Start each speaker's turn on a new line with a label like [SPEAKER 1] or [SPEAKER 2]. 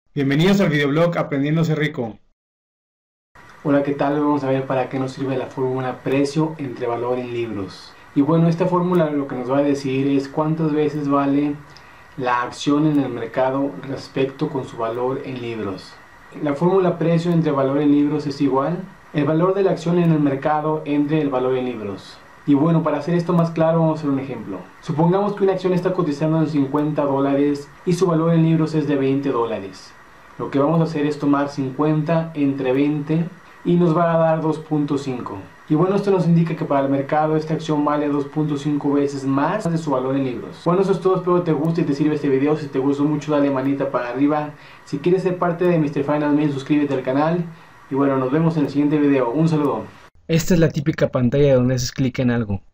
[SPEAKER 1] Bienvenidos al videoblog Aprendiendo a ser rico.
[SPEAKER 2] Hola, ¿qué tal? Vamos a ver para qué nos sirve la fórmula precio entre valor en libros. Y bueno, esta fórmula lo que nos va a decir es cuántas veces vale la acción en el mercado respecto con su valor en libros. La fórmula precio entre valor en libros es igual el valor de la acción en el mercado entre el valor en libros. Y bueno, para hacer esto más claro vamos a hacer un ejemplo. Supongamos que una acción está cotizando en $50 y su valor en libros es de $20. Lo que vamos a hacer es tomar 50 entre 20 y nos va a dar 2.5. Y bueno, esto nos indica que para el mercado esta acción vale 2.5 veces más de su valor en libros. Bueno, eso es todo, espero que te guste y te sirva este video. Si te gustó mucho, dale manita para arriba. Si quieres ser parte de Mr. Finance Mail, suscríbete al canal. Y bueno, nos vemos en el siguiente video. Un saludo.
[SPEAKER 1] Esta es la típica pantalla donde haces clic en algo.